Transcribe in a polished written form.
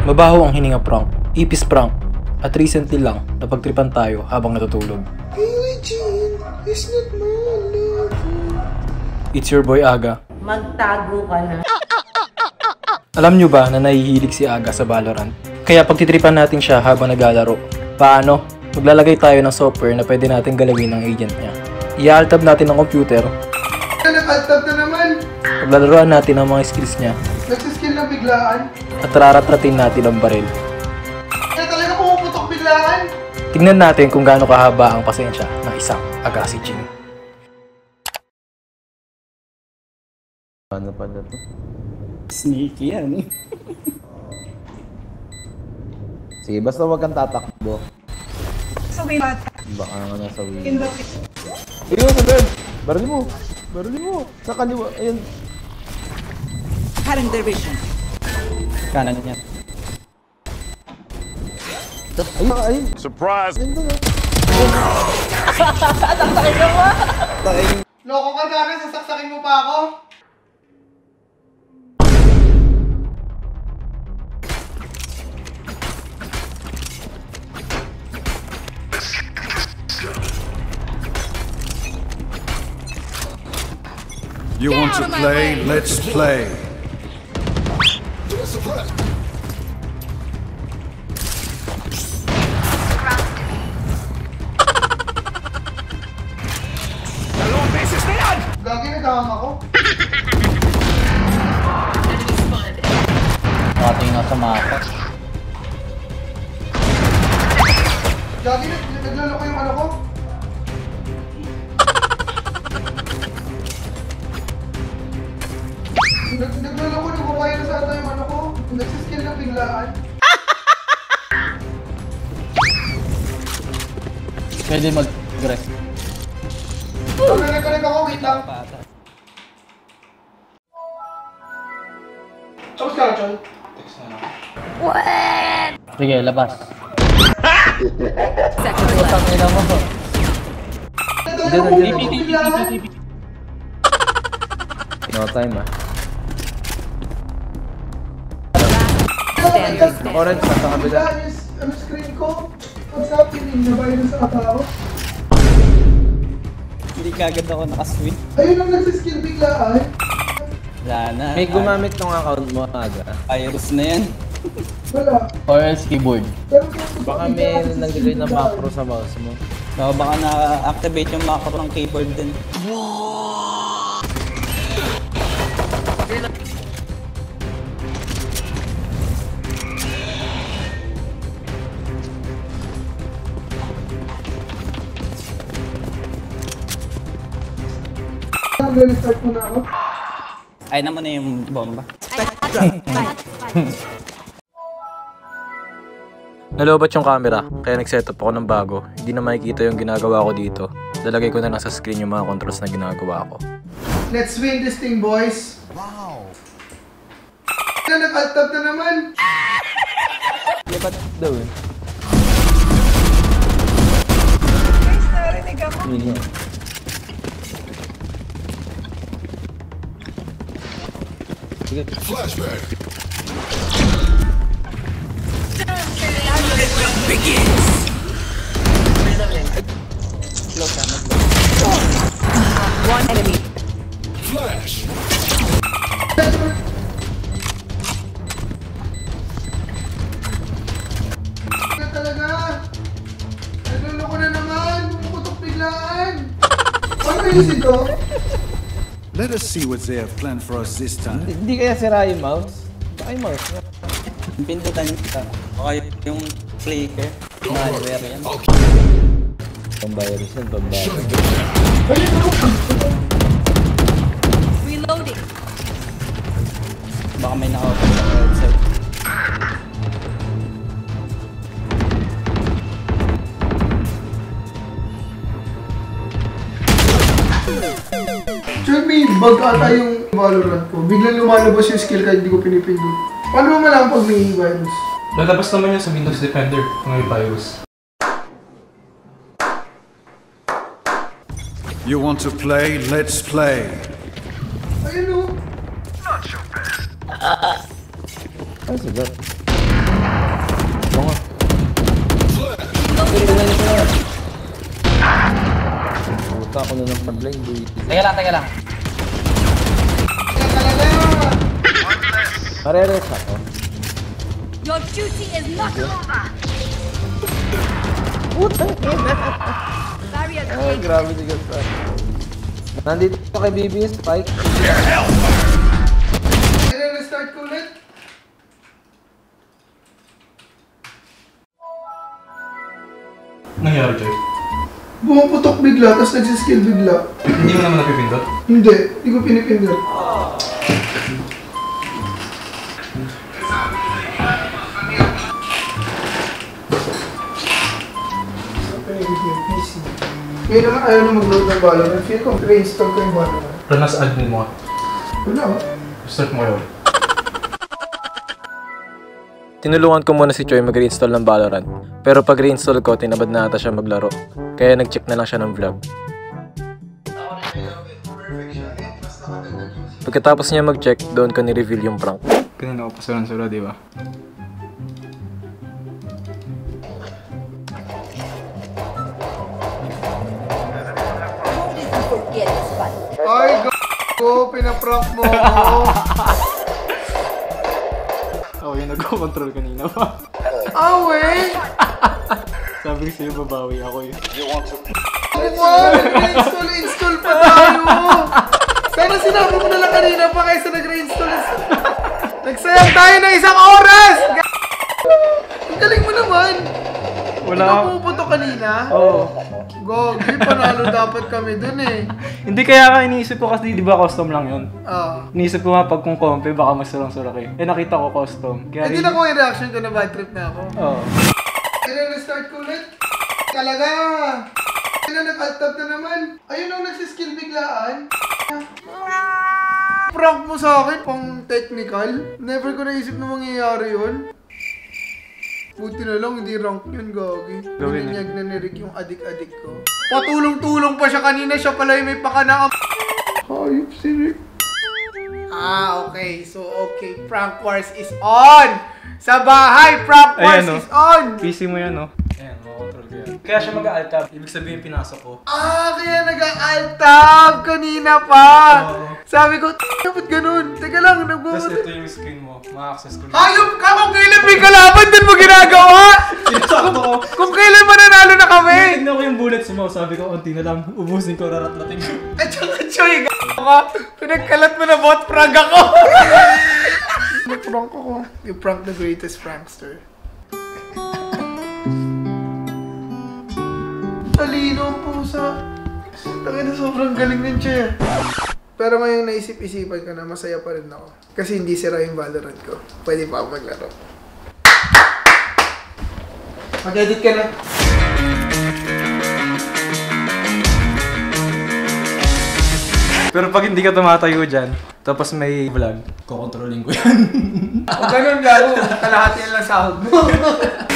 Mabaho ang hininga prank, ipis prank, at recently lang napagtripan tayo habang natutulog. It's not my love. It's your boy Aga. Magtago ka na. Alam nyo ba na nahihilig si Aga sa Valorant? Kaya pagtitripan natin siya habang naglalaro. Paano? Maglalagay tayo ng software na pwede natin galawin ng agent niya. I-alt-tab natin ang computer. Nag-alt-tab na naman! Paglalaroan natin ang mga skills niya. Nagsiskill na biglaan. At raratratin natin ang baril. Kaya talaga pumuputok biglaan! Tingnan natin kung gaano kahaba ang pasensya ng isang Agassi Jing. Ano pa na to? Sneaky yan. Sige, basta huwag kang tatakbo. So wait, Baka nga nasa wheel. in the Ayun, agad! Barili mo! Barili mo! Sa kaliwa, ayun. Current division. Kanan niya. Ayun, ayun! Surprise! Ayun doon ah! Loko ka na rin, sasaksakin mo pa ako? You want to play? Let's play. Gagi, nagkakang ako. Nakatingin ako sa mapa. Gagi, naglaloko yung ano ko. Naglaloko, nagpapayar sa ata yung ano ko. Nagsiskill na biglaan. Pwede mag-rest. Naglaloko ako, wait lang. Tapos ka na, Chol? Sige, labas. Utang ina mo! Naglaloko, pumuputok biglaan. No time ah. Orange na sa kabila. Ano screen ko? What's happening? Nabayad sa tao? Hindi kagad ako nakaswing. Ayun ang nagsiskill biglaan. Wala na. May gumamit ng account mo Aga. Virus na yan. Wala. Or else keyboard. Pero kung Baka may naglagay na macro sa mouse mo. So, baka na-activate yung macro ng keyboard din. Mag-restart muna ako. Ay naman na yung bomba. Nalobat yung camera, kaya nag-setup ako ng bago. Hindi na makikita yung ginagawa ko dito. Lalagay ko na lang sa screen yung mga controls na ginagawa ko. Let's win this thing, boys. Wow. Nag-alt-tab na naman. Lipat daw eh. guys, narinig ako. Sige. One enemy. Na talaga. Naluloko na naman. Pumuputok biglaan. Ano ayusin ko? Let us see what they have planned for us this time. Hindi kaya sira yung mouse? Baka yung mouse nga. Pindutan ka. Baka yung clicker. Malware yan. Pambayros yan, pambayros. Reloading. Baka may naka-open sa website. Should be bug ata yung Valorant ko. Biglang lumalabas yung skill kahit hindi ko pinipindot. Paano mo malaman pag may virus? Lalabas naman yan sa Windows Defender kung may virus. You want to play? Let's play. Ayun o. Ano sa God? Puta ako na ng pag-blind, boy. Teka lang. Kaya talaga! Mareres ako. Your duty is not over. Putang ina. Barrier Ay, grabe si Gasta. Nandito ako kay BB yung Spike. I-restart ko ulit. Nangyari, Joy? Bumuputok bigla, tapos nagsiskill bigla. Hindi mo naman napipindot? Hindi ko pinipindot. Ngayon naman ayaw na mag-load ng Valorant. Feel ko reinstall ko yung Valorant. Ranas admin mo. Wala oh. Start mo yun. Tinulungan ko muna si Choi mag-reinstall ng Valorant. Pero pag reinstall ko, tinabad na ata siya maglaro. Kaya nag-check na lang siya ng vlog. Pagkatapos niya mag-check, doon ko ni-reveal yung prank. Kanina ko pa sura, di ba? forget this fight. Ay, go! Pinaprank mo ako! Oo, yung nag-control kanina pa. Awe! Sabi ko sa'yo, babawi ako eh. Install pa tayo! Sana sinabi mo na lang kanina pa kaysa nag-reinstall. Nagsayang tayo ng isang oras! Ang galing mo naman! Wala. Ikaw pumuputo kanina? Oo. Gogi, panalo dapat kami dun eh. Hindi kaya ka iniisip ko kasi di ba custom lang yun? Ah. Iniisip ko nga pag kung compe baka mas surang-sura kayo. Eh nakita ko custom. Kaya Hindi na ko yung reaction ko na bad trip na ako. Oo. I-restart ko ulit. Talaga! Ayun na, nag-alt-tab na naman. Ayun ang nagsiskill biglaan. Prank mo sa akin, pang technical. Never ko naisip na mangyayari yun. Buti na lang, hindi rank yun, Gogi. Gawin Bininyag na ni Rick yung adik-adik ko. Patulong-tulong pa siya kanina, siya pala yung may pakana. Hayop si Rick. Ah, okay. So, okay. Prank Wars is on! Sa bahay, Prank Wars Ayan, no? is on! PC mo yan, no? Ayan, makakontrol ko yan. Kaya siya mag-alt-tab. Ibig sabihin pinasok ko. Ah, kaya nag-alt-tab kanina pa! Sabi ko, dapat ganun. Teka lang, Tapos nagbubuti. ito yung screen mo. Ma-access ko. Hayop ka kung kailan may kalaban, dun mo ginagawa! Sinasakto ko. Kung kailan mananalo na kami! Tignan ko yung bullets mo. Sabi ko, unti na lang. Ubusin ko, raratlating ko. At saka, Choy, ka! Pinagkalat mo na bot prank ako! Nag-prank ako. You prank the greatest prankster. Talino ang pusa. Tangina, sobrang galing din siya. Pero ngayong naisip-isipan ko na masaya pa rin ako. Kasi hindi sira yung Valorant ko. Pwede pa ako maglaro. Mag-edit ka na. Pero pag hindi ka tumatayo dyan, tapos may vlog, kukontrolling ko yan. Kung ganun garo, kalahati na lang sahod mo.